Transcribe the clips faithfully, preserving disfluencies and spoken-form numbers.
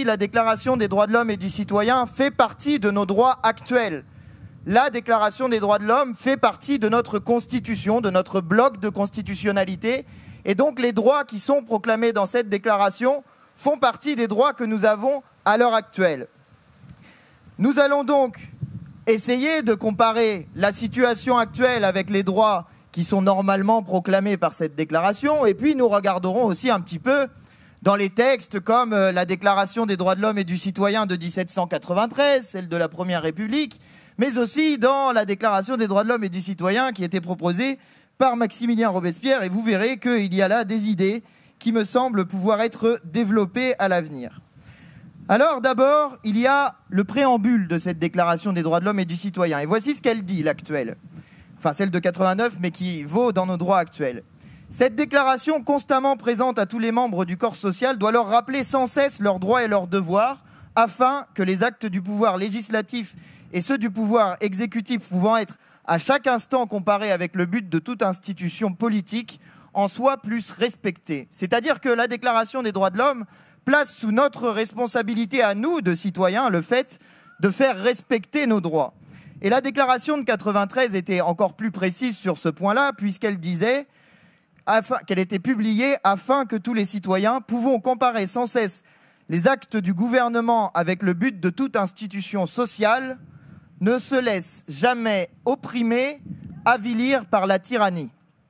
la Déclaration des droits de l'homme et du citoyen fait partie de nos droits actuels. La Déclaration des droits de l'homme fait partie de notre Constitution, de notre bloc de constitutionnalité. Et donc les droits qui sont proclamés dans cette déclaration font partie des droits que nous avons à l'heure actuelle. Nous allons donc essayer de comparer la situation actuelle avec les droits qui sont normalement proclamés par cette déclaration. Et puis nous regarderons aussi un petit peu dans les textes comme la Déclaration des droits de l'homme et du citoyen de mille sept cent quatre-vingt-treize, celle de la Première République, mais aussi dans la Déclaration des droits de l'homme et du citoyen qui était proposée par Maximilien Robespierre. Et vous verrez qu'il y a là des idées qui me semblent pouvoir être développées à l'avenir. Alors d'abord, il y a le préambule de cette Déclaration des droits de l'homme et du citoyen. Et voici ce qu'elle dit, l'actuelle. Enfin, celle de quatre-vingt-neuf, mais qui vaut dans nos droits actuels. Cette déclaration, constamment présente à tous les membres du corps social, doit leur rappeler sans cesse leurs droits et leurs devoirs, afin que les actes du pouvoir législatif et ceux du pouvoir exécutif pouvant être à chaque instant comparés avec le but de toute institution politique en soient plus respectés. C'est-à-dire que la Déclaration des droits de l'homme place sous notre responsabilité à nous, de citoyens, le fait de faire respecter nos droits. Et la déclaration de quatre-vingt-treize était encore plus précise sur ce point-là, puisqu'elle disait qu'elle était publiée afin que tous les citoyens pouvons comparer sans cesse les actes du gouvernement avec le but de toute institution sociale ne se laissent jamais opprimer, avilir par la tyrannie.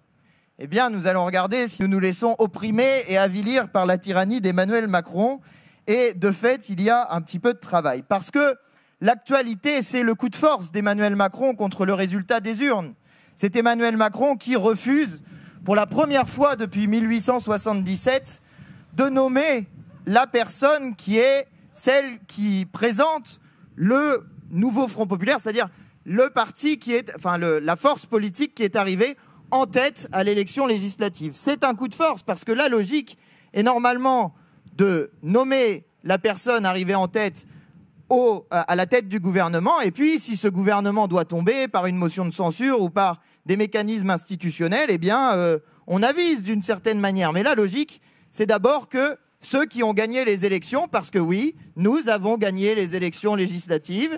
Eh bien, nous allons regarder si nous nous laissons opprimer et avilir par la tyrannie d'Emmanuel Macron. Et de fait, il y a un petit peu de travail. Parce que l'actualité, c'est le coup de force d'Emmanuel Macron contre le résultat des urnes. C'est Emmanuel Macron qui refuse, pour la première fois depuis mille huit cent soixante-dix-sept, de nommer la personne qui est celle qui présente le nouveau Front populaire, c'est-à-dire le parti qui est, enfin le, la force politique qui est arrivée en tête à l'élection législative. C'est un coup de force parce que la logique est normalement de nommer la personne arrivée en tête au, à la tête du gouvernement, et puis si ce gouvernement doit tomber par une motion de censure ou par des mécanismes institutionnels, eh bien euh, on avise d'une certaine manière. Mais la logique, c'est d'abord que ceux qui ont gagné les élections, parce que oui, nous avons gagné les élections législatives,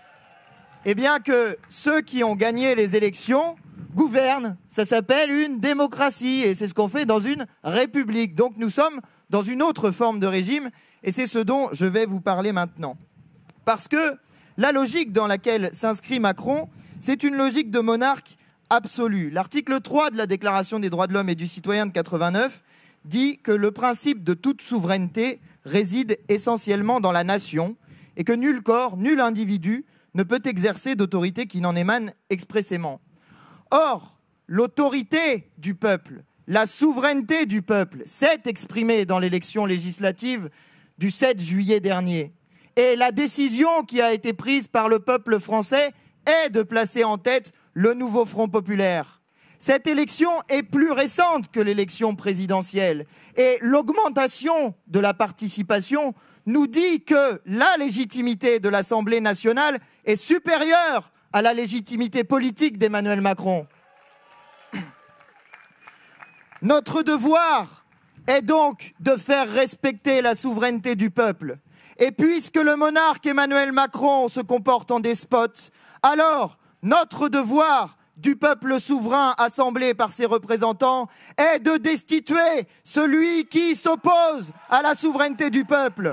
eh bien que ceux qui ont gagné les élections gouvernent. Ça s'appelle une démocratie et c'est ce qu'on fait dans une république. Donc nous sommes dans une autre forme de régime et c'est ce dont je vais vous parler maintenant. Parce que la logique dans laquelle s'inscrit Macron, c'est une logique de monarque absolu. L'article trois de la Déclaration des droits de l'homme et du citoyen de quatre-vingt-neuf dit que le principe de toute souveraineté réside essentiellement dans la nation et que nul corps, nul individu ne peut exercer d'autorité qui n'en émane expressément. Or, l'autorité du peuple, la souveraineté du peuple s'est exprimée dans l'élection législative du sept juillet dernier. Et la décision qui a été prise par le peuple français est de placer en tête le nouveau Front populaire. Cette élection est plus récente que l'élection présidentielle et l'augmentation de la participation nous dit que la légitimité de l'Assemblée nationale est supérieure à la légitimité politique d'Emmanuel Macron. Notre devoir est donc de faire respecter la souveraineté du peuple. Et puisque le monarque Emmanuel Macron se comporte en despote, alors notre devoir du peuple souverain assemblé par ses représentants est de destituer celui qui s'oppose à la souveraineté du peuple.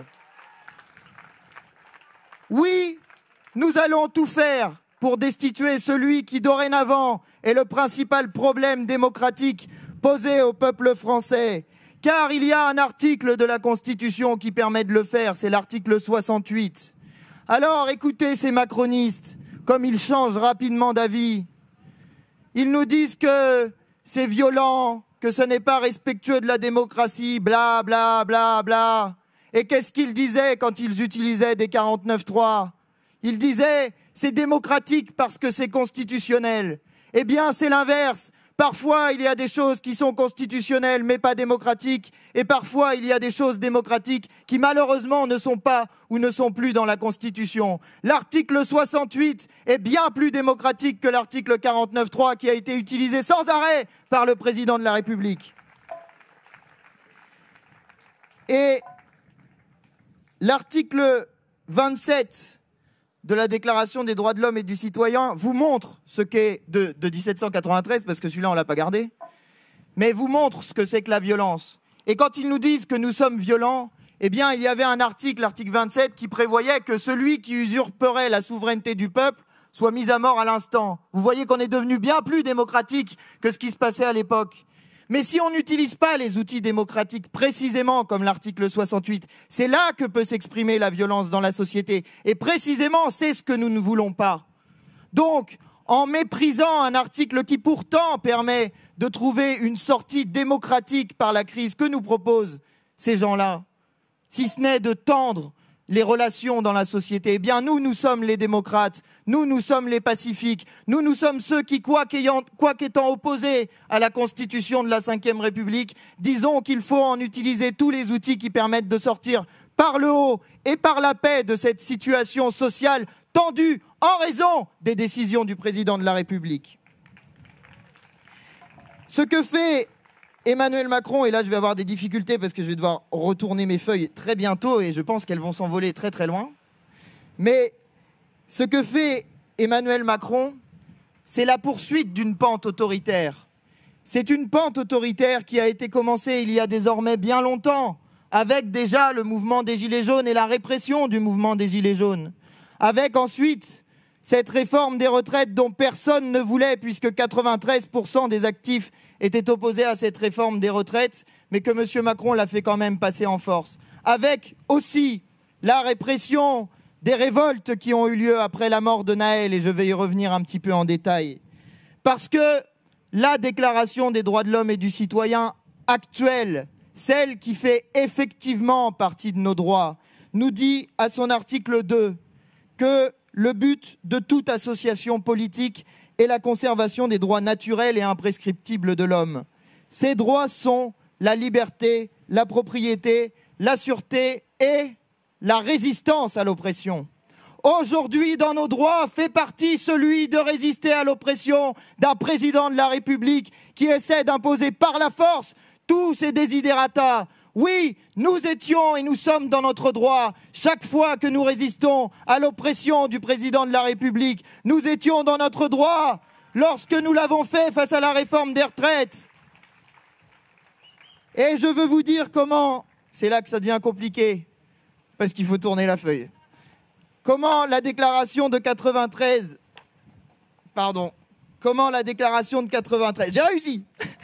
Oui, nous allons tout faire pour destituer celui qui dorénavant est le principal problème démocratique posé au peuple français. Car il y a un article de la Constitution qui permet de le faire, c'est l'article soixante-huit. Alors écoutez ces macronistes, comme ils changent rapidement d'avis. Ils nous disent que c'est violent, que ce n'est pas respectueux de la démocratie, bla bla bla bla. Et qu'est-ce qu'ils disaient quand ils utilisaient des quarante-neuf trois? Ils disaient c'est démocratique parce que c'est constitutionnel. Eh bien c'est l'inverse. Parfois, il y a des choses qui sont constitutionnelles mais pas démocratiques. Et parfois, il y a des choses démocratiques qui malheureusement ne sont pas ou ne sont plus dans la Constitution. L'article soixante-huit est bien plus démocratique que l'article quarante-neuf trois qui a été utilisé sans arrêt par le président de la République. Et l'article vingt-sept de la Déclaration des droits de l'homme et du citoyen vous montre ce qu'est de, de mille sept cent quatre-vingt-treize, parce que celui-là on l'a pas gardé, mais vous montre ce que c'est que la violence. Et quand ils nous disent que nous sommes violents, eh bien il y avait un article, l'article vingt-sept, qui prévoyait que celui qui usurperait la souveraineté du peuple soit mis à mort à l'instant. Vous voyez qu'on est devenu bien plus démocratique que ce qui se passait à l'époque. Mais si on n'utilise pas les outils démocratiques précisément comme l'article soixante-huit, c'est là que peut s'exprimer la violence dans la société. Et précisément, c'est ce que nous ne voulons pas. Donc, en méprisant un article qui pourtant permet de trouver une sortie démocratique par la crise que nous proposent ces gens-là, si ce n'est de tendre les relations dans la société, eh bien nous, nous sommes les démocrates, nous, nous sommes les pacifiques, nous, nous sommes ceux qui, quoi qu'ayant, quoi qu'étant opposés à la Constitution de la cinquième République, disons qu'il faut en utiliser tous les outils qui permettent de sortir par le haut et par la paix de cette situation sociale tendue en raison des décisions du président de la République. Ce que fait Emmanuel Macron, et là je vais avoir des difficultés parce que je vais devoir retourner mes feuilles très bientôt et je pense qu'elles vont s'envoler très très loin. Mais ce que fait Emmanuel Macron, c'est la poursuite d'une pente autoritaire. C'est une pente autoritaire qui a été commencée il y a désormais bien longtemps, avec déjà le mouvement des Gilets jaunes et la répression du mouvement des Gilets jaunes. Avec ensuite cette réforme des retraites dont personne ne voulait, puisque quatre-vingt-treize pour cent des actifs étaient opposés à cette réforme des retraites, mais que M. Macron l'a fait quand même passer en force. Avec aussi la répression des révoltes qui ont eu lieu après la mort de Naël, et je vais y revenir un petit peu en détail. Parce que la Déclaration des droits de l'homme et du citoyen actuelle, celle qui fait effectivement partie de nos droits, nous dit à son article deux que le but de toute association politique est la conservation des droits naturels et imprescriptibles de l'homme. Ces droits sont la liberté, la propriété, la sûreté et la résistance à l'oppression. Aujourd'hui, dans nos droits, fait partie celui de résister à l'oppression d'un président de la République qui essaie d'imposer par la force tous ses desiderata. Oui, nous étions et nous sommes dans notre droit. Chaque fois que nous résistons à l'oppression du président de la République, nous étions dans notre droit lorsque nous l'avons fait face à la réforme des retraites. Et je veux vous dire comment, c'est là que ça devient compliqué, parce qu'il faut tourner la feuille. Comment la déclaration de quatre-vingt-treize, pardon, comment la déclaration de quatre-vingt-treize, j'ai réussi.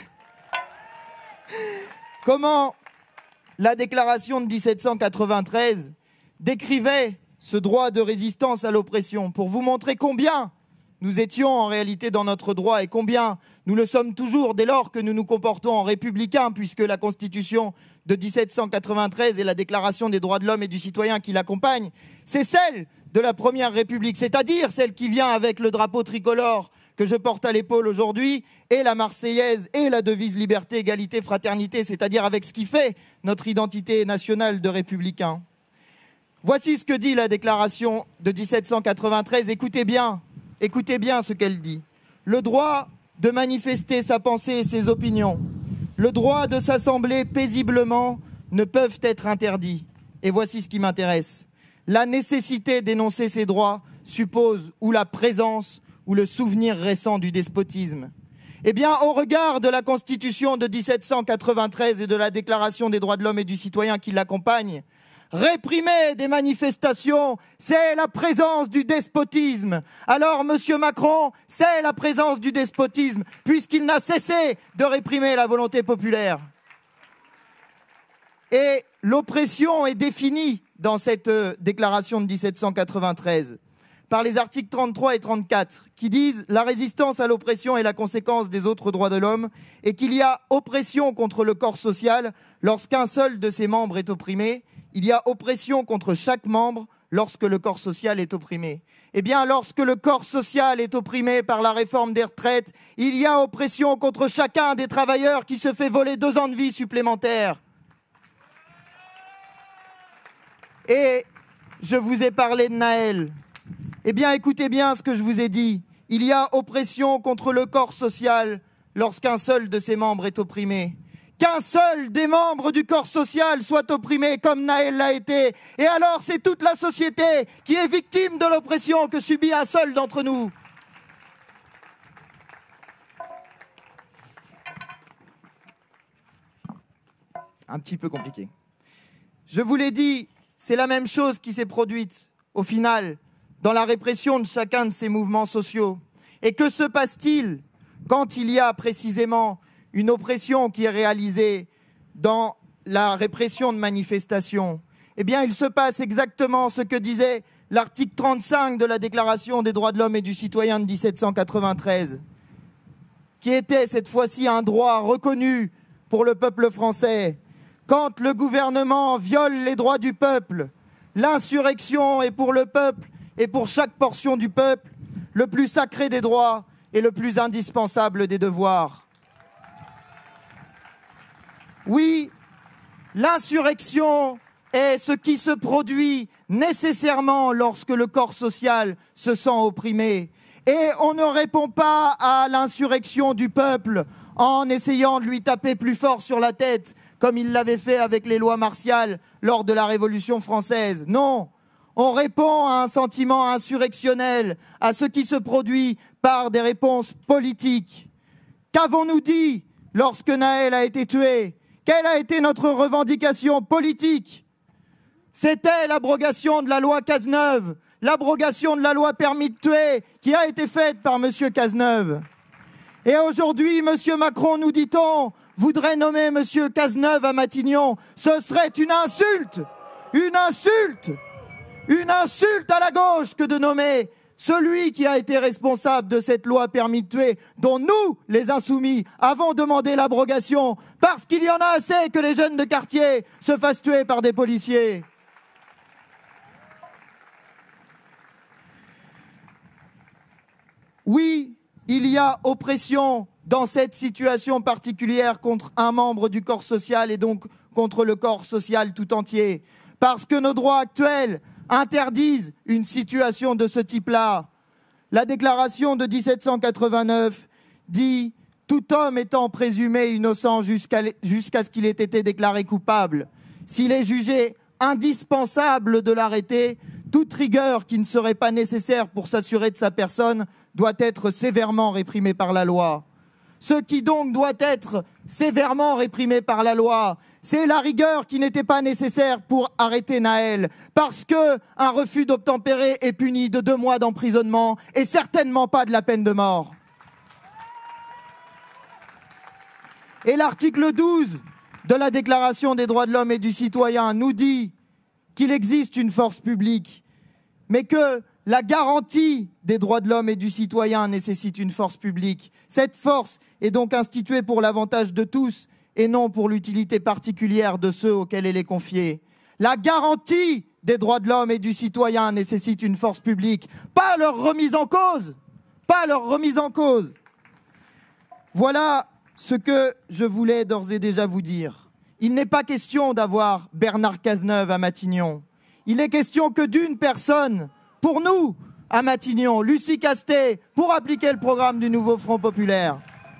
Comment la déclaration de mille sept cent quatre-vingt-treize décrivait ce droit de résistance à l'oppression pour vous montrer combien nous étions en réalité dans notre droit et combien nous le sommes toujours dès lors que nous nous comportons en républicains, puisque la Constitution de mille sept cent quatre-vingt-treize et la Déclaration des droits de l'homme et du citoyen qui l'accompagne, c'est celle de la Première République, c'est-à-dire celle qui vient avec le drapeau tricolore que je porte à l'épaule aujourd'hui, et la Marseillaise, et la devise liberté, égalité, fraternité, c'est-à-dire avec ce qui fait notre identité nationale de républicains. Voici ce que dit la déclaration de mille sept cent quatre-vingt-treize. Écoutez bien, écoutez bien ce qu'elle dit. Le droit de manifester sa pensée et ses opinions, le droit de s'assembler paisiblement ne peuvent être interdits. Et voici ce qui m'intéresse. La nécessité d'énoncer ces droits suppose ou la présence ou le souvenir récent du despotisme. Eh bien, au regard de la Constitution de mille sept cent quatre-vingt-treize et de la Déclaration des droits de l'homme et du citoyen qui l'accompagne, réprimer des manifestations, c'est la présence du despotisme. Alors, Monsieur Macron, c'est la présence du despotisme, puisqu'il n'a cessé de réprimer la volonté populaire. Et l'oppression est définie dans cette euh, déclaration de mille sept cent quatre-vingt-treize par les articles trente-trois et trente-quatre qui disent « La résistance à l'oppression est la conséquence des autres droits de l'homme et qu'il y a oppression contre le corps social lorsqu'un seul de ses membres est opprimé. Il y a oppression contre chaque membre lorsque le corps social est opprimé. » Eh bien, lorsque le corps social est opprimé par la réforme des retraites, il y a oppression contre chacun des travailleurs qui se fait voler deux ans de vie supplémentaires. Et je vous ai parlé de Naël. Eh bien, écoutez bien ce que je vous ai dit. Il y a oppression contre le corps social lorsqu'un seul de ses membres est opprimé. qu'un seul des membres du corps social soit opprimé comme Nahel l'a été. Et alors c'est toute la société qui est victime de l'oppression que subit un seul d'entre nous. Un petit peu compliqué. Je vous l'ai dit, c'est la même chose qui s'est produite, au final, dans la répression de chacun de ces mouvements sociaux. Et que se passe-t-il quand il y a précisément une oppression qui est réalisée dans la répression de manifestations? Eh bien, il se passe exactement ce que disait l'article trente-cinq de la Déclaration des droits de l'homme et du citoyen de mille sept cent quatre-vingt-treize, qui était cette fois-ci un droit reconnu pour le peuple français. Quand le gouvernement viole les droits du peuple, l'insurrection est pour le peuple et pour chaque portion du peuple le plus sacré des droits et le plus indispensable des devoirs. Oui, l'insurrection est ce qui se produit nécessairement lorsque le corps social se sent opprimé. Et on ne répond pas à l'insurrection du peuple en essayant de lui taper plus fort sur la tête, comme il l'avait fait avec les lois martiales lors de la Révolution française. Non, on répond à un sentiment insurrectionnel, à ce qui se produit par des réponses politiques. Qu'avons-nous dit lorsque Nahel a été tué? Quelle a été notre revendication politique? C'était l'abrogation de la loi Cazeneuve, l'abrogation de la loi permis de tuer qui a été faite par M. Cazeneuve. Et aujourd'hui, M. Macron, nous dit-on, voudrait nommer M. Cazeneuve à Matignon. Ce serait une insulte, une insulte, une insulte à la gauche que de nommer celui qui a été responsable de cette loi permis de tuer, dont nous, les insoumis, avons demandé l'abrogation, parce qu'il y en a assez que les jeunes de quartier se fassent tuer par des policiers. Oui, il y a oppression dans cette situation particulière contre un membre du corps social et donc contre le corps social tout entier. Parce que nos droits actuels interdisent une situation de ce type-là. La déclaration de mille sept cent quatre-vingt-neuf dit « Tout homme étant présumé innocent jusqu'à jusqu'à ce qu'il ait été déclaré coupable. S'il est jugé indispensable de l'arrêter, toute rigueur qui ne serait pas nécessaire pour s'assurer de sa personne doit être sévèrement réprimée par la loi. » Ce qui donc doit être sévèrement réprimé par la loi, c'est la rigueur qui n'était pas nécessaire pour arrêter Nahel, parce qu'un refus d'obtempérer est puni de deux mois d'emprisonnement et certainement pas de la peine de mort. Et l'article douze de la Déclaration des droits de l'homme et du citoyen nous dit qu'il existe une force publique, mais que la garantie des droits de l'homme et du citoyen nécessite une force publique. Cette force est donc instituée pour l'avantage de tous et non pour l'utilité particulière de ceux auxquels elle est confiée. La garantie des droits de l'homme et du citoyen nécessite une force publique, pas leur remise en cause, pas leur remise en cause. Voilà ce que je voulais d'ores et déjà vous dire. Il n'est pas question d'avoir Bernard Cazeneuve à Matignon. Il est question que d'une personne, pour nous, à Matignon, Lucie Castet, pour appliquer le programme du nouveau Front populaire.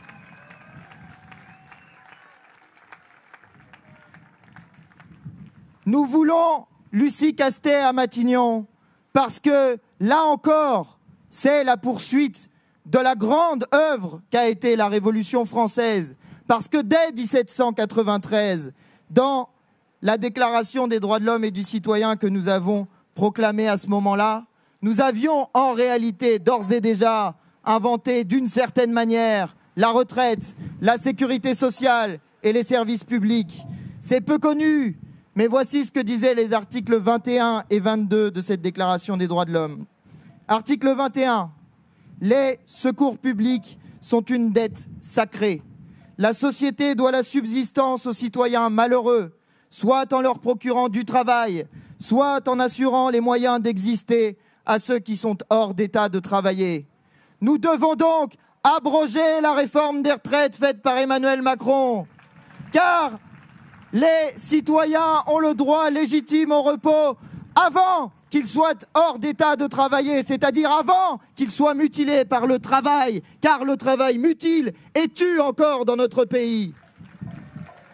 Nous voulons Lucie Castet à Matignon parce que, là encore, c'est la poursuite de la grande œuvre qu'a été la Révolution française. Parce que dès mille sept cent quatre-vingt-treize, dans la Déclaration des droits de l'homme et du citoyen que nous avons proclamée à ce moment-là, nous avions en réalité d'ores et déjà inventé d'une certaine manière la retraite, la sécurité sociale et les services publics. C'est peu connu, mais voici ce que disaient les articles vingt et un et vingt-deux de cette Déclaration des droits de l'homme. Article vingt et un. Les secours publics sont une dette sacrée. La société doit la subsistance aux citoyens malheureux, soit en leur procurant du travail, soit en assurant les moyens d'exister à ceux qui sont hors d'état de travailler. Nous devons donc abroger la réforme des retraites faite par Emmanuel Macron, car les citoyens ont le droit légitime au repos avant qu'ils soient hors d'état de travailler, c'est-à-dire avant qu'ils soient mutilés par le travail, car le travail mutile et tue encore dans notre pays.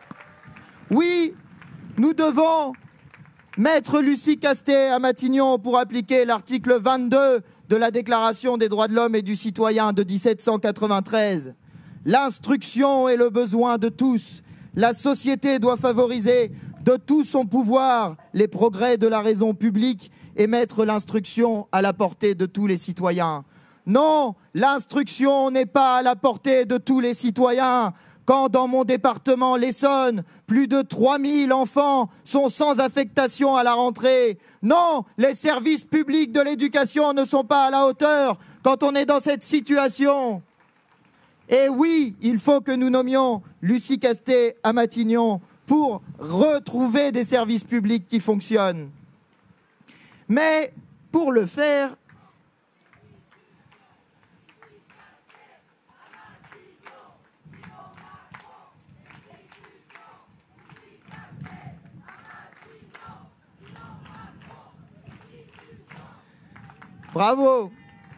Oui, nous devons mettre Lucie Castet à Matignon pour appliquer l'article vingt-deux de la Déclaration des droits de l'homme et du citoyen de mille sept cent quatre-vingt-treize. L'instruction est le besoin de tous. La société doit favoriser de tout son pouvoir les progrès de la raison publique et mettre l'instruction à la portée de tous les citoyens. Non, l'instruction n'est pas à la portée de tous les citoyens. Quand dans mon département, l'Essonne, plus de trois mille enfants sont sans affectation à la rentrée. Non, les services publics de l'éducation ne sont pas à la hauteur quand on est dans cette situation. Et oui, il faut que nous nommions Lucie Castet à Matignon pour retrouver des services publics qui fonctionnent. Mais pour le faire, bravo.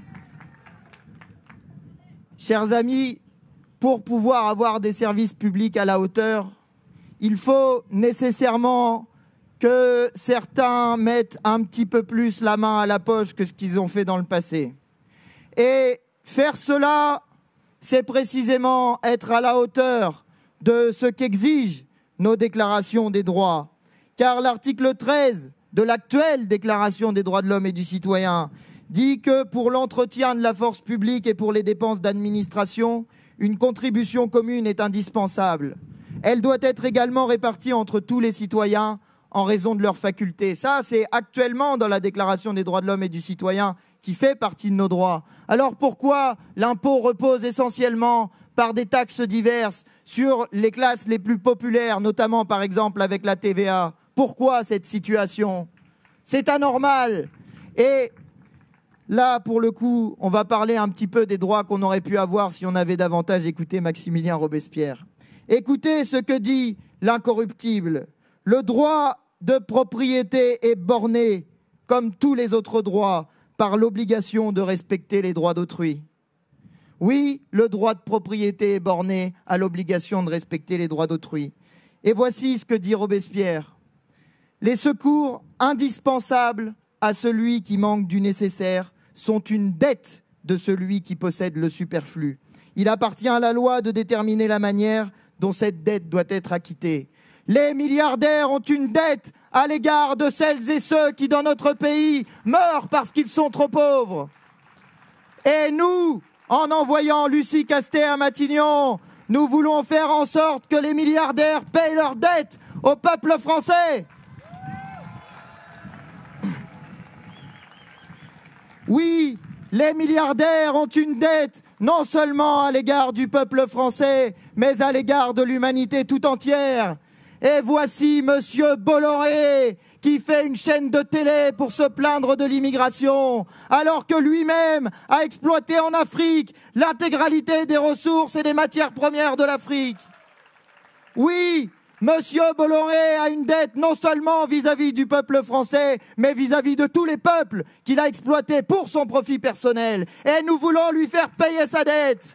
Chers amis, pour pouvoir avoir des services publics à la hauteur, il faut nécessairement que certains mettent un petit peu plus la main à la poche que ce qu'ils ont fait dans le passé. Et faire cela, c'est précisément être à la hauteur de ce qu'exigent nos déclarations des droits. Car l'article treize de l'actuelle Déclaration des droits de l'homme et du citoyen dit que pour l'entretien de la force publique et pour les dépenses d'administration, une contribution commune est indispensable. Elle doit être également répartie entre tous les citoyens en raison de leurs facultés. Ça, c'est actuellement dans la Déclaration des droits de l'homme et du citoyen qui fait partie de nos droits. Alors pourquoi l'impôt repose essentiellement par des taxes diverses sur les classes les plus populaires, notamment par exemple avec la T V A? Pourquoi cette situation? C'est anormal. Et là, pour le coup, on va parler un petit peu des droits qu'on aurait pu avoir si on avait davantage écouté Maximilien Robespierre. Écoutez ce que dit l'incorruptible. Le droit de propriété est borné, comme tous les autres droits, par l'obligation de respecter les droits d'autrui. Oui, le droit de propriété est borné à l'obligation de respecter les droits d'autrui. Et voici ce que dit Robespierre. Les secours indispensables à celui qui manque du nécessaire sont une dette de celui qui possède le superflu. Il appartient à la loi de déterminer la manière dont cette dette doit être acquittée. Les milliardaires ont une dette à l'égard de celles et ceux qui, dans notre pays, meurent parce qu'ils sont trop pauvres. Et nous, en envoyant Lucie Castet à Matignon, nous voulons faire en sorte que les milliardaires payent leurs dettes au peuple français. Oui, les milliardaires ont une dette non seulement à l'égard du peuple français, mais à l'égard de l'humanité tout entière. Et voici Monsieur Bolloré qui fait une chaîne de télé pour se plaindre de l'immigration, alors que lui-même a exploité en Afrique l'intégralité des ressources et des matières premières de l'Afrique. Oui, Monsieur Bolloré a une dette non seulement vis-à-vis du peuple français, mais vis-à-vis de tous les peuples qu'il a exploités pour son profit personnel. Et nous voulons lui faire payer sa dette.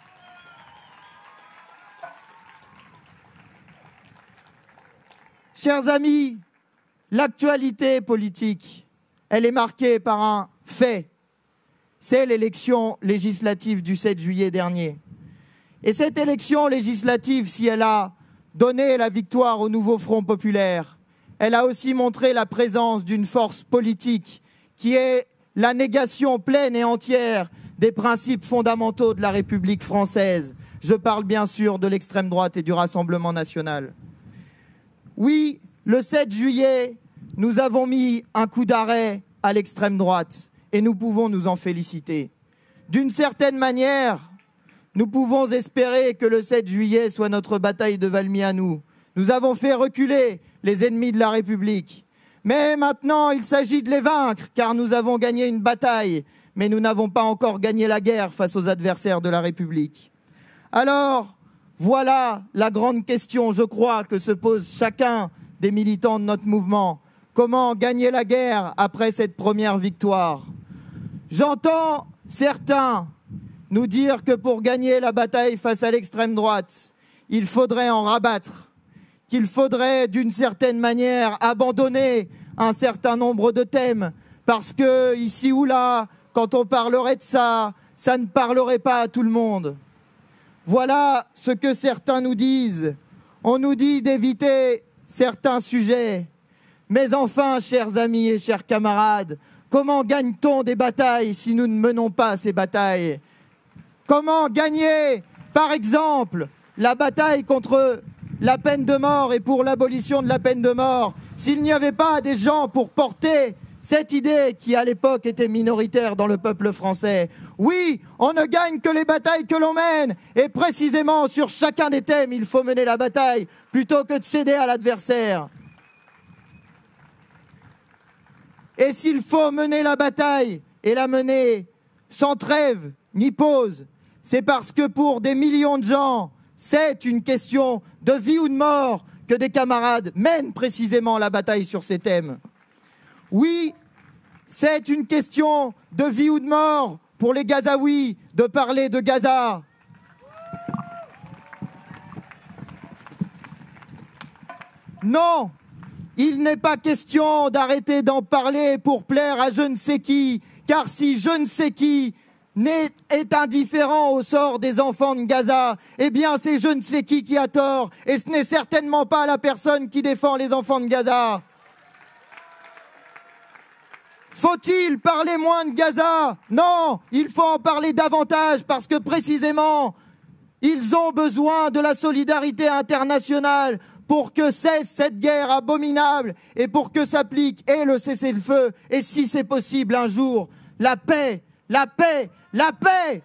Chers amis, l'actualité politique, elle est marquée par un fait. C'est l'élection législative du sept juillet dernier. Et cette élection législative, si elle a donné la victoire au nouveau Front populaire, elle a aussi montré la présence d'une force politique qui est la négation pleine et entière des principes fondamentaux de la République française. Je parle bien sûr de l'extrême droite et du Rassemblement national. Oui, le sept juillet, nous avons mis un coup d'arrêt à l'extrême droite et nous pouvons nous en féliciter. D'une certaine manière, nous pouvons espérer que le sept juillet soit notre bataille de Valmy à nous. Nous avons fait reculer les ennemis de la République. Mais maintenant, il s'agit de les vaincre, car nous avons gagné une bataille, mais nous n'avons pas encore gagné la guerre face aux adversaires de la République. Alors, voilà la grande question, je crois, que se pose chacun des militants de notre mouvement. Comment gagner la guerre après cette première victoire? J'entends certains nous dire que pour gagner la bataille face à l'extrême droite, il faudrait en rabattre, qu'il faudrait d'une certaine manière abandonner un certain nombre de thèmes, parce que ici ou là, quand on parlerait de ça, ça ne parlerait pas à tout le monde. Voilà ce que certains nous disent. On nous dit d'éviter certains sujets. Mais enfin, chers amis et chers camarades, comment gagne-t-on des batailles si nous ne menons pas ces batailles? Comment gagner, par exemple, la bataille contre la peine de mort et pour l'abolition de la peine de mort s'il n'y avait pas des gens pour porter cette idée qui, à l'époque, était minoritaire dans le peuple français? Oui, on ne gagne que les batailles que l'on mène. Et précisément, sur chacun des thèmes, il faut mener la bataille plutôt que de céder à l'adversaire. Et s'il faut mener la bataille et la mener sans trêve ni pause, c'est parce que pour des millions de gens, c'est une question de vie ou de mort que des camarades mènent précisément la bataille sur ces thèmes. Oui, c'est une question de vie ou de mort pour les Gazaouis de parler de Gaza. Non, il n'est pas question d'arrêter d'en parler pour plaire à je ne sais qui, car si je ne sais qui est indifférent au sort des enfants de Gaza, eh bien c'est je ne sais qui qui a tort, et ce n'est certainement pas la personne qui défend les enfants de Gaza. Faut-il parler moins de Gaza? Non, il faut en parler davantage parce que précisément, ils ont besoin de la solidarité internationale pour que cesse cette guerre abominable et pour que s'applique et le cessez-le-feu et si c'est possible un jour, la paix, la paix, la paix.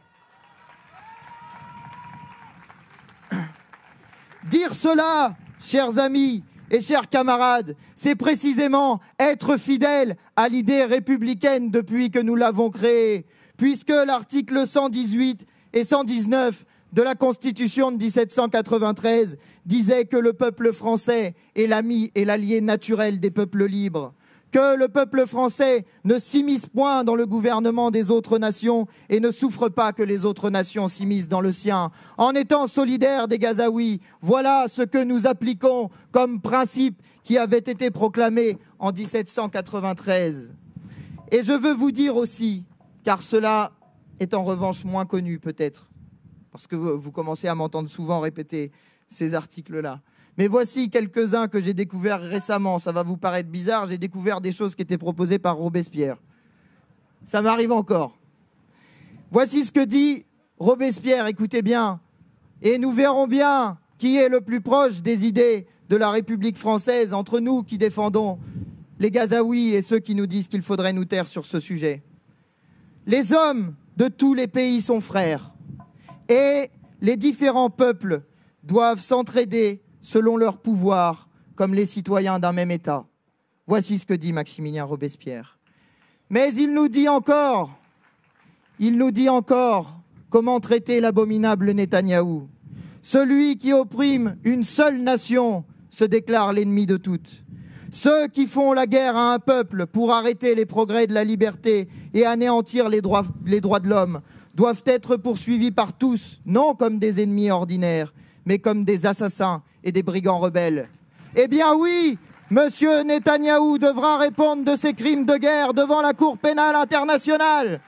Dire cela, chers amis, et chers camarades, c'est précisément être fidèle à l'idée républicaine depuis que nous l'avons créée, puisque l'article cent dix-huit et cent dix-neuf de la Constitution de mille sept cent quatre-vingt-treize disait que le peuple français est l'ami et l'allié naturel des peuples libres, que le peuple français ne s'immisce point dans le gouvernement des autres nations et ne souffre pas que les autres nations s'immiscent dans le sien. En étant solidaires des Gazaouis, voilà ce que nous appliquons comme principe qui avait été proclamé en mille sept cent quatre-vingt-treize. Et je veux vous dire aussi, car cela est en revanche moins connu peut-être, parce que vous, vous commencez à m'entendre souvent répéter ces articles-là. Mais voici quelques-uns que j'ai découverts récemment. Ça va vous paraître bizarre, j'ai découvert des choses qui étaient proposées par Robespierre. Ça m'arrive encore. Voici ce que dit Robespierre, écoutez bien. Et nous verrons bien qui est le plus proche des idées de la République française entre nous qui défendons les Gazaouis et ceux qui nous disent qu'il faudrait nous taire sur ce sujet. Les hommes de tous les pays sont frères et les différents peuples doivent s'entraider selon leur pouvoir, comme les citoyens d'un même État. Voici ce que dit Maximilien Robespierre. Mais il nous dit encore, il nous dit encore comment traiter l'abominable Netanyahou. Celui qui opprime une seule nation se déclare l'ennemi de toutes. Ceux qui font la guerre à un peuple pour arrêter les progrès de la liberté et anéantir les droits, les droits de l'homme doivent être poursuivis par tous, non comme des ennemis ordinaires, mais comme des assassins et des brigands rebelles. Eh bien oui, Monsieur Netanyahou devra répondre de ses crimes de guerre devant la Cour pénale internationale.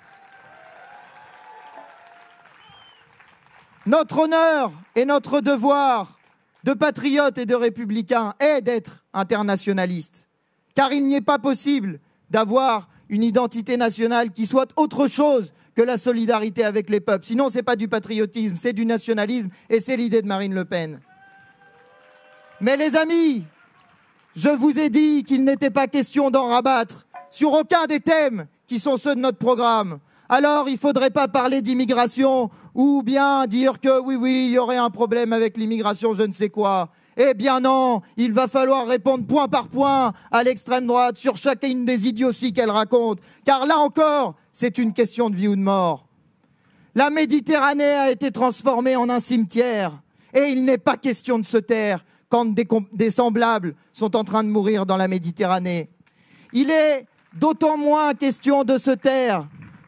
Notre honneur et notre devoir de patriotes et de républicains est d'être internationalistes, car il n'est pas possible d'avoir une identité nationale qui soit autre chose que la solidarité avec les peuples. Sinon, ce n'est pas du patriotisme, c'est du nationalisme et c'est l'idée de Marine Le Pen. Mais les amis, je vous ai dit qu'il n'était pas question d'en rabattre sur aucun des thèmes qui sont ceux de notre programme. Alors, il ne faudrait pas parler d'immigration ou bien dire que oui, oui, il y aurait un problème avec l'immigration, je ne sais quoi. Eh bien non, il va falloir répondre point par point à l'extrême droite sur chacune des idioties qu'elle raconte. Car là encore, c'est une question de vie ou de mort. La Méditerranée a été transformée en un cimetière et il n'est pas question de se taire quand des, des semblables sont en train de mourir dans la Méditerranée. Il est d'autant moins question de se taire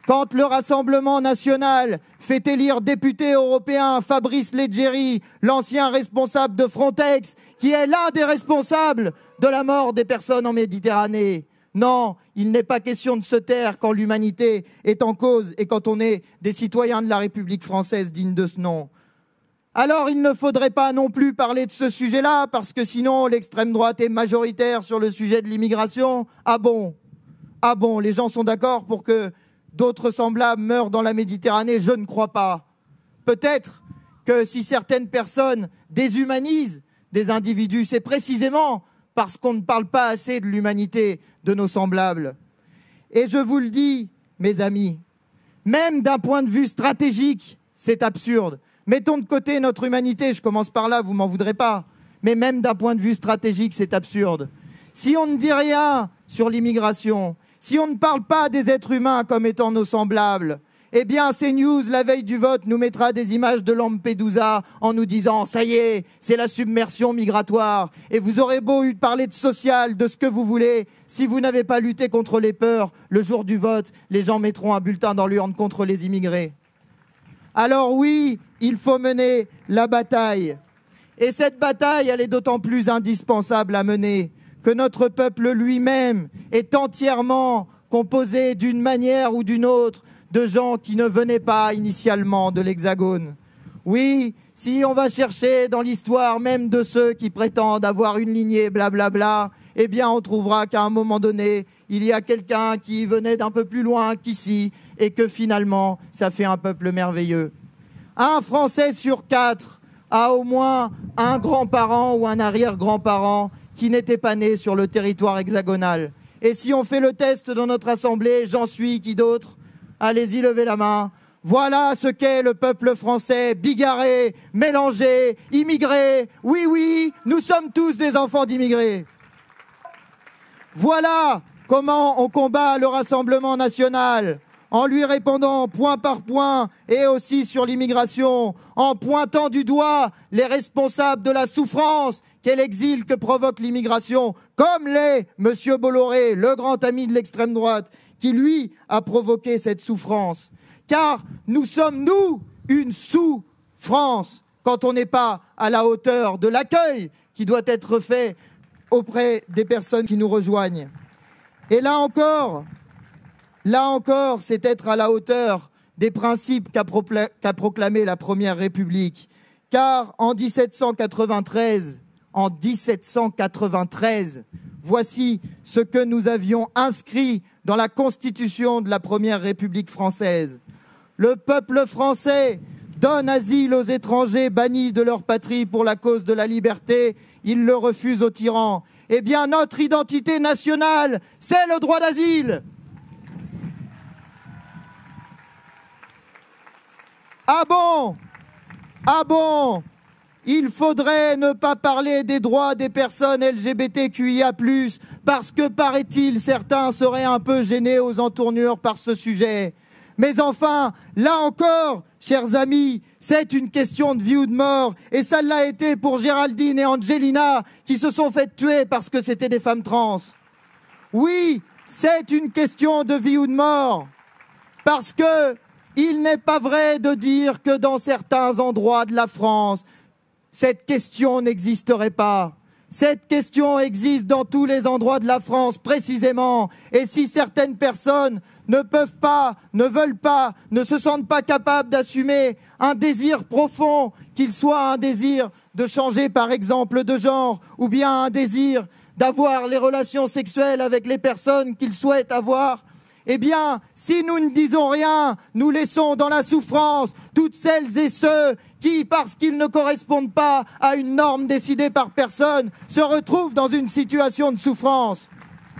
Quand le Rassemblement national fait élire député européen Fabrice Leggeri, l'ancien responsable de Frontex, qui est l'un des responsables de la mort des personnes en Méditerranée. Non, il n'est pas question de se taire quand l'humanité est en cause et quand on est des citoyens de la République française dignes de ce nom. Alors il ne faudrait pas non plus parler de ce sujet-là, parce que sinon l'extrême droite est majoritaire sur le sujet de l'immigration. Ah bon? Ah bon, les gens sont d'accord pour que d'autres semblables meurent dans la Méditerranée? Je ne crois pas. Peut-être que si certaines personnes déshumanisent des individus, c'est précisément parce qu'on ne parle pas assez de l'humanité de nos semblables. Et je vous le dis, mes amis, même d'un point de vue stratégique, c'est absurde. Mettons de côté notre humanité, je commence par là, vous m'en voudrez pas, mais même d'un point de vue stratégique, c'est absurde. Si on ne dit rien sur l'immigration, si on ne parle pas des êtres humains comme étant nos semblables, eh bien CNews, la veille du vote, nous mettra des images de Lampedusa en nous disant « ça y est, c'est la submersion migratoire ». Et vous aurez beau parler de social, de ce que vous voulez, si vous n'avez pas lutté contre les peurs, le jour du vote, les gens mettront un bulletin dans l'urne contre les immigrés. Alors oui, il faut mener la bataille. Et cette bataille, elle est d'autant plus indispensable à mener que notre peuple lui-même est entièrement composé d'une manière ou d'une autre de gens qui ne venaient pas initialement de l'Hexagone. Oui, si on va chercher dans l'histoire même de ceux qui prétendent avoir une lignée blablabla, eh bien on trouvera qu'à un moment donné, il y a quelqu'un qui venait d'un peu plus loin qu'ici et que finalement, ça fait un peuple merveilleux. Un Français sur quatre a au moins un grand-parent ou un arrière-grand-parent qui n'était pas né sur le territoire hexagonal. Et si on fait le test dans notre assemblée, j'en suis, qui d'autre? Allez-y, levez la main. Voilà ce qu'est le peuple français, bigarré, mélangé, immigré. Oui, oui, nous sommes tous des enfants d'immigrés. Voilà comment on combat le Rassemblement national, en lui répondant point par point et aussi sur l'immigration, en pointant du doigt les responsables de la souffrance qu'est l'exil que provoque l'immigration, comme l'est M. Bolloré, le grand ami de l'extrême droite, qui lui a provoqué cette souffrance. Car nous sommes, nous, une sous-France, quand on n'est pas à la hauteur de l'accueil qui doit être fait auprès des personnes qui nous rejoignent. Et là encore, là encore, c'est être à la hauteur des principes qu'a procla- qu'a proclamé la Première République. Car en dix-sept cent quatre-vingt-treize, en dix-sept cent quatre-vingt-treize, voici ce que nous avions inscrit dans la Constitution de la Première République française. Le peuple français donne asile aux étrangers bannis de leur patrie pour la cause de la liberté. Il le refuse aux tyrans. Eh bien, notre identité nationale, c'est le droit d'asile. Ah bon? Ah bon? Il faudrait ne pas parler des droits des personnes L G B T Q I A plus, parce que, paraît-il, certains seraient un peu gênés aux entournures par ce sujet. Mais enfin, là encore, chers amis, c'est une question de vie ou de mort. Et ça l'a été pour Géraldine et Angelina, qui se sont fait tuer parce que c'était des femmes trans. Oui, c'est une question de vie ou de mort. Parce que il n'est pas vrai de dire que dans certains endroits de la France, cette question n'existerait pas. Cette question existe dans tous les endroits de la France, précisément. Et si certaines personnes ne peuvent pas, ne veulent pas, ne se sentent pas capables d'assumer un désir profond, qu'il soit un désir de changer par exemple de genre, ou bien un désir d'avoir les relations sexuelles avec les personnes qu'ils souhaitent avoir, eh bien, si nous ne disons rien, nous laissons dans la souffrance toutes celles et ceux qui, parce qu'ils ne correspondent pas à une norme décidée par personne, se retrouvent dans une situation de souffrance.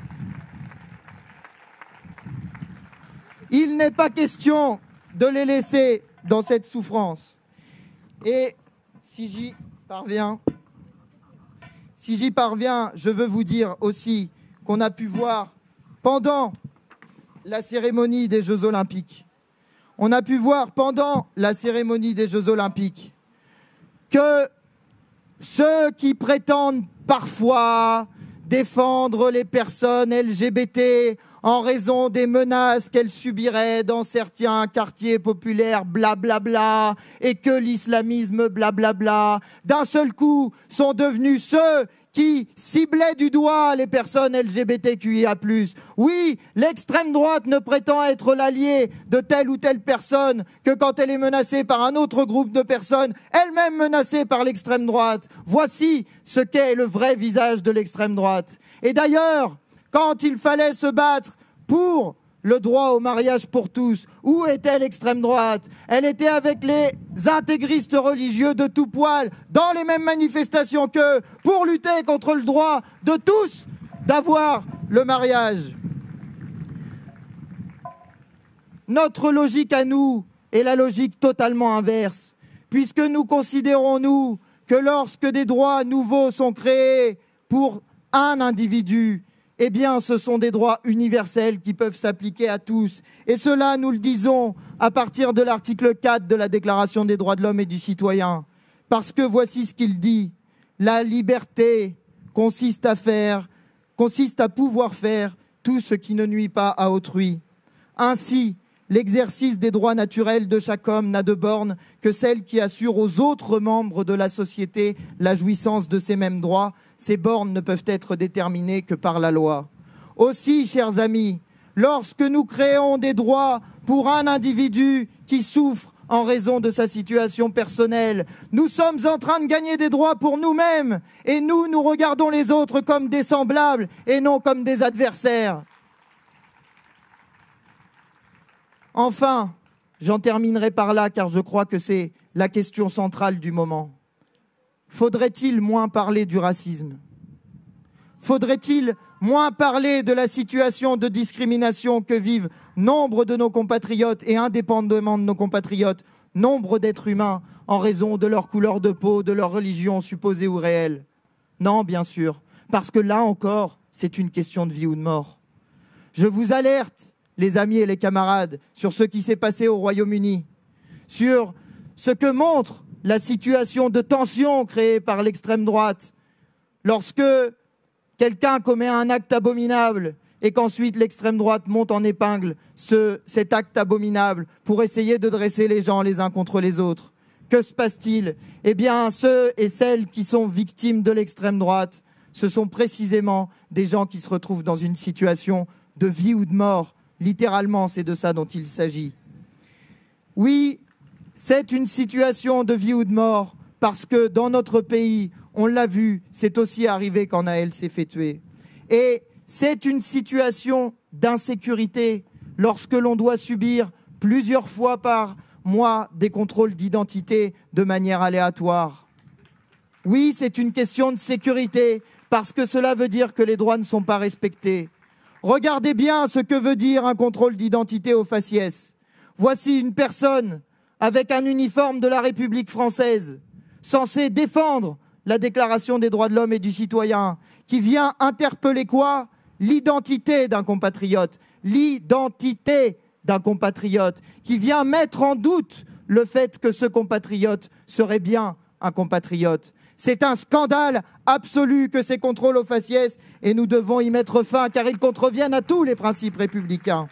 Il n'est pas question de les laisser dans cette souffrance. Et si j'y parviens, si j'y parviens, je veux vous dire aussi qu'on a pu voir pendant la cérémonie des Jeux Olympiques, on a pu voir pendant la cérémonie des Jeux Olympiques que ceux qui prétendent parfois défendre les personnes L G B T en raison des menaces qu'elles subiraient dans certains quartiers populaires, blablabla, bla bla, et que l'islamisme, blablabla, bla, d'un seul coup, sont devenus ceux qui ciblaient du doigt les personnes L G B T Q I A plus. Oui, l'extrême droite ne prétend être l'allié de telle ou telle personne que quand elle est menacée par un autre groupe de personnes, elle-même menacée par l'extrême droite. Voici ce qu'est le vrai visage de l'extrême droite. Et d'ailleurs, quand il fallait se battre pour le droit au mariage pour tous, où était l'extrême droite? Elle était avec les intégristes religieux de tout poil, dans les mêmes manifestations qu'eux, pour lutter contre le droit de tous d'avoir le mariage. Notre logique à nous est la logique totalement inverse, puisque nous considérons, nous, que lorsque des droits nouveaux sont créés pour un individu, eh bien, ce sont des droits universels qui peuvent s'appliquer à tous. Et cela, nous le disons à partir de l'article quatre de la Déclaration des droits de l'homme et du citoyen. Parce que voici ce qu'il dit. La liberté consiste à faire, consiste à pouvoir faire tout ce qui ne nuit pas à autrui. Ainsi, l'exercice des droits naturels de chaque homme n'a de borne que celle qui assure aux autres membres de la société la jouissance de ces mêmes droits. Ces bornes ne peuvent être déterminées que par la loi. Aussi, chers amis, lorsque nous créons des droits pour un individu qui souffre en raison de sa situation personnelle, nous sommes en train de gagner des droits pour nous-mêmes et nous, nous regardons les autres comme des semblables et non comme des adversaires. Enfin, j'en terminerai par là car je crois que c'est la question centrale du moment. Faudrait-il moins parler du racisme? Faudrait-il moins parler de la situation de discrimination que vivent nombre de nos compatriotes et indépendamment de nos compatriotes, nombre d'êtres humains en raison de leur couleur de peau, de leur religion supposée ou réelle? Non, bien sûr, parce que là encore, c'est une question de vie ou de mort. Je vous alerte, les amis et les camarades, sur ce qui s'est passé au Royaume-Uni, sur ce que montre la situation de tension créée par l'extrême droite. Lorsque quelqu'un commet un acte abominable et qu'ensuite l'extrême droite monte en épingle ce, cet acte abominable pour essayer de dresser les gens les uns contre les autres. Que se passe-t-il? Eh bien, ceux et celles qui sont victimes de l'extrême droite, ce sont précisément des gens qui se retrouvent dans une situation de vie ou de mort. Littéralement, c'est de ça dont il s'agit. Oui, c'est une situation de vie ou de mort parce que dans notre pays, on l'a vu, c'est aussi arrivé quand Naël s'est fait tuer. Et c'est une situation d'insécurité lorsque l'on doit subir plusieurs fois par mois des contrôles d'identité de manière aléatoire. Oui, c'est une question de sécurité parce que cela veut dire que les droits ne sont pas respectés. Regardez bien ce que veut dire un contrôle d'identité au faciès. Voici une personne avec un uniforme de la République française, censée défendre la Déclaration des droits de l'homme et du citoyen, qui vient interpeller quoi? L'identité d'un compatriote, l'identité d'un compatriote, qui vient mettre en doute le fait que ce compatriote serait bien un compatriote. C'est un scandale absolu que ces contrôles au faciès et nous devons y mettre fin car ils contreviennent à tous les principes républicains.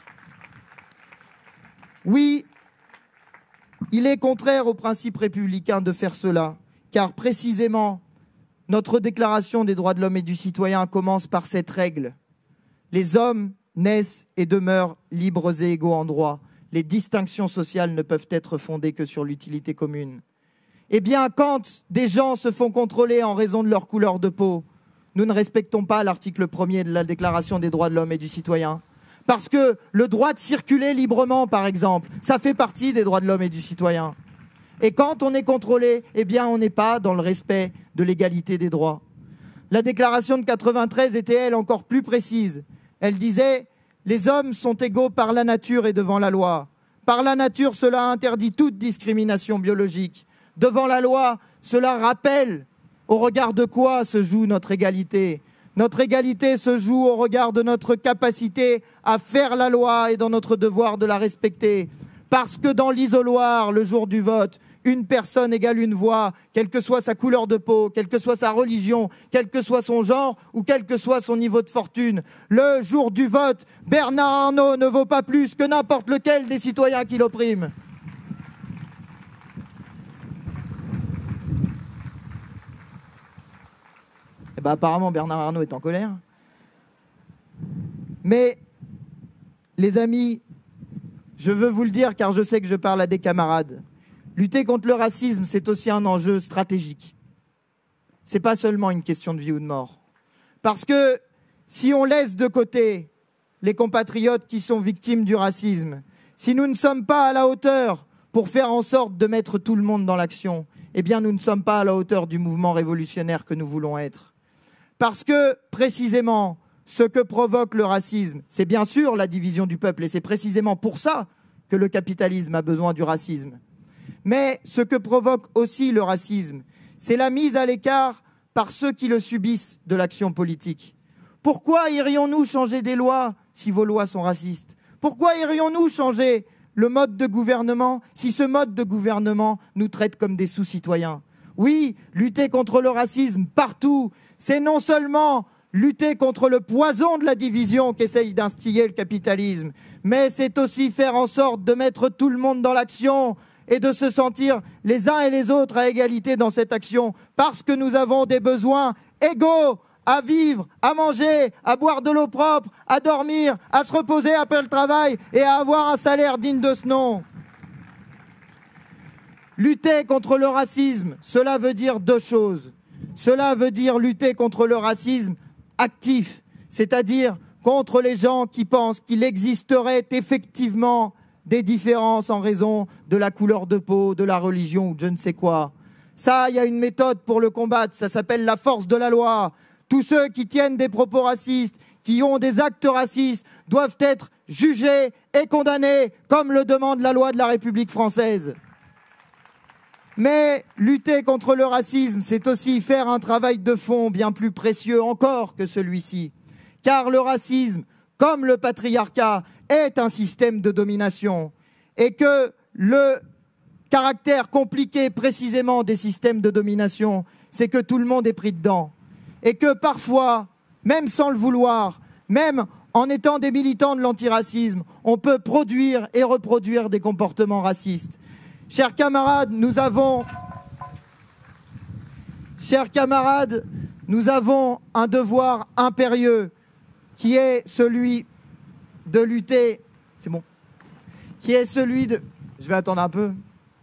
Oui, il est contraire aux principes républicains de faire cela, car précisément, notre déclaration des droits de l'homme et du citoyen commence par cette règle. Les hommes naissent et demeurent libres et égaux en droit. Les distinctions sociales ne peuvent être fondées que sur l'utilité commune. Eh bien, quand des gens se font contrôler en raison de leur couleur de peau, nous ne respectons pas l'article premier de la Déclaration des droits de l'homme et du citoyen. Parce que le droit de circuler librement, par exemple, ça fait partie des droits de l'homme et du citoyen. Et quand on est contrôlé, eh bien, on n'est pas dans le respect de l'égalité des droits. La déclaration de quatre-vingt-treize était, elle, encore plus précise. Elle disait « Les hommes sont égaux par la nature et devant la loi. Par la nature, cela interdit toute discrimination biologique. Devant la loi, cela rappelle au regard de quoi se joue notre égalité. Notre égalité se joue au regard de notre capacité à faire la loi et dans notre devoir de la respecter. Parce que dans l'isoloir, le jour du vote, une personne égale une voix, quelle que soit sa couleur de peau, quelle que soit sa religion, quel que soit son genre ou quel que soit son niveau de fortune. Le jour du vote, Bernard Arnault ne vaut pas plus que n'importe lequel des citoyens qui l'oppriment. Eh ben, apparemment, Bernard Arnault est en colère. Mais, les amis, je veux vous le dire car je sais que je parle à des camarades. Lutter contre le racisme, c'est aussi un enjeu stratégique. Ce n'est pas seulement une question de vie ou de mort. Parce que si on laisse de côté les compatriotes qui sont victimes du racisme, si nous ne sommes pas à la hauteur pour faire en sorte de mettre tout le monde dans l'action, eh bien nous ne sommes pas à la hauteur du mouvement révolutionnaire que nous voulons être. Parce que, précisément, ce que provoque le racisme, c'est bien sûr la division du peuple, et c'est précisément pour ça que le capitalisme a besoin du racisme. Mais ce que provoque aussi le racisme, c'est la mise à l'écart par ceux qui le subissent de l'action politique. Pourquoi irions-nous changer des lois si vos lois sont racistes? Pourquoi irions-nous changer le mode de gouvernement si ce mode de gouvernement nous traite comme des sous-citoyens? Oui, lutter contre le racisme partout, c'est non seulement lutter contre le poison de la division qu'essaye d'instiller le capitalisme, mais c'est aussi faire en sorte de mettre tout le monde dans l'action et de se sentir les uns et les autres à égalité dans cette action, parce que nous avons des besoins égaux à vivre, à manger, à boire de l'eau propre, à dormir, à se reposer après le travail et à avoir un salaire digne de ce nom. Lutter contre le racisme, cela veut dire deux choses. Cela veut dire lutter contre le racisme actif, c'est-à-dire contre les gens qui pensent qu'il existerait effectivement des différences en raison de la couleur de peau, de la religion ou de je ne sais quoi. Ça, il y a une méthode pour le combattre, ça s'appelle la force de la loi. Tous ceux qui tiennent des propos racistes, qui ont des actes racistes, doivent être jugés et condamnés, comme le demande la loi de la République française. Mais lutter contre le racisme, c'est aussi faire un travail de fond bien plus précieux encore que celui-ci. Car le racisme, comme le patriarcat, est un système de domination. Et que le caractère compliqué précisément des systèmes de domination, c'est que tout le monde est pris dedans. Et que parfois, même sans le vouloir, même en étant des militants de l'antiracisme, on peut produire et reproduire des comportements racistes. Chers camarades, nous avons, chers camarades, nous avons un devoir impérieux qui est celui de lutter, c'est bon, qui est celui de, je vais attendre un peu,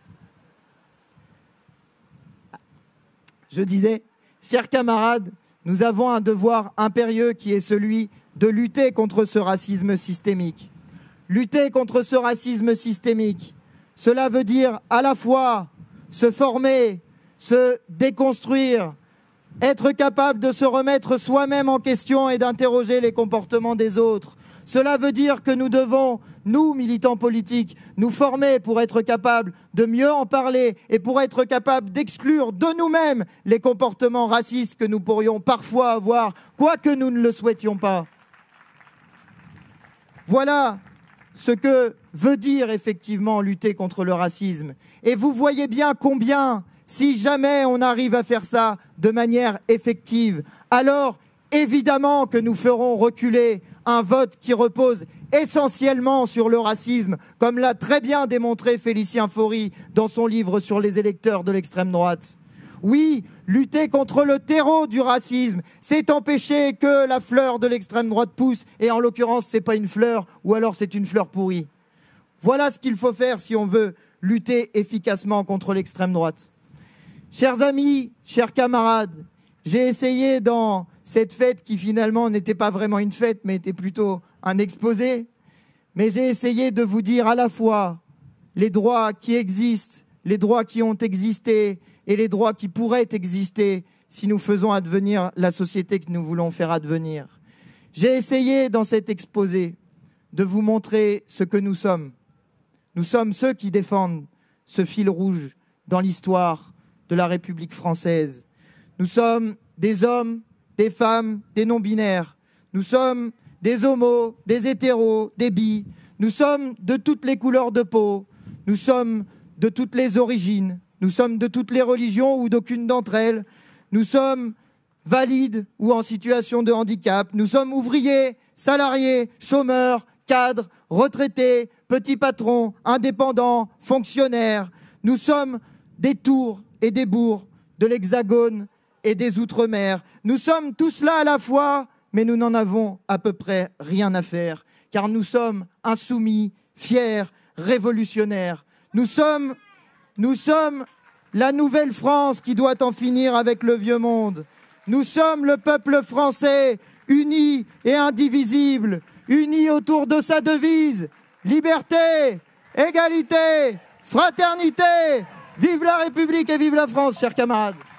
je disais, chers camarades, nous avons un devoir impérieux qui est celui de lutter contre ce racisme systémique. Lutter contre ce racisme systémique, cela veut dire à la fois se former, se déconstruire, être capable de se remettre soi-même en question et d'interroger les comportements des autres. Cela veut dire que nous devons, nous, militants politiques, nous former pour être capables de mieux en parler et pour être capables d'exclure de nous-mêmes les comportements racistes que nous pourrions parfois avoir, quoique nous ne le souhaitions pas. Voilà ce que veut dire effectivement lutter contre le racisme. Et vous voyez bien combien, si jamais on arrive à faire ça de manière effective, alors évidemment que nous ferons reculer un vote qui repose essentiellement sur le racisme, comme l'a très bien démontré Félicien Faury dans son livre sur les électeurs de l'extrême droite. Oui, lutter contre le terreau du racisme, c'est empêcher que la fleur de l'extrême droite pousse, et en l'occurrence, ce n'est pas une fleur, ou alors c'est une fleur pourrie. Voilà ce qu'il faut faire si on veut lutter efficacement contre l'extrême droite. Chers amis, chers camarades, j'ai essayé dans cette fête qui finalement n'était pas vraiment une fête, mais était plutôt un exposé, mais j'ai essayé de vous dire à la fois les droits qui existent, les droits qui ont existé et les droits qui pourraient exister si nous faisons advenir la société que nous voulons faire advenir. J'ai essayé dans cet exposé de vous montrer ce que nous sommes. Nous sommes ceux qui défendent ce fil rouge dans l'histoire de la République française. Nous sommes des hommes, des femmes, des non-binaires. Nous sommes des homos, des hétéros, des bis. Nous sommes de toutes les couleurs de peau. Nous sommes de toutes les origines. nous sommes de toutes les religions ou d'aucune d'entre elles, nous sommes valides ou en situation de handicap, nous sommes ouvriers, salariés, chômeurs, cadres, retraités, petits patrons, indépendants, fonctionnaires. Nous sommes des tours et des bourgs, de l'Hexagone et des Outre-mer. Nous sommes tous là à la fois, mais nous n'en avons à peu près rien à faire, car nous sommes insoumis, fiers, révolutionnaires. Nous sommes, nous sommes la nouvelle France qui doit en finir avec le vieux monde. Nous sommes le peuple français, uni et indivisible, uni autour de sa devise « Liberté, égalité, fraternité ». Vive la République et vive la France, chers camarades.